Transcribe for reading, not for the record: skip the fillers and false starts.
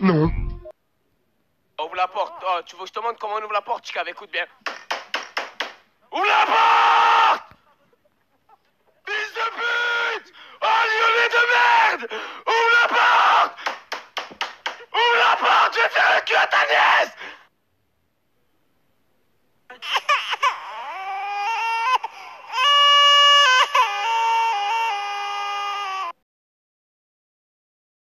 Non. Ouvre la porte. Oh, tu veux que je te montre comment on ouvre la porte, Chicav? Écoute bien. Ouvre la porte! Fils de pute! Oh, lyonnais de merde! Ouvre la porte! Ouvre la porte! Je vais faire le cul à ta nièce!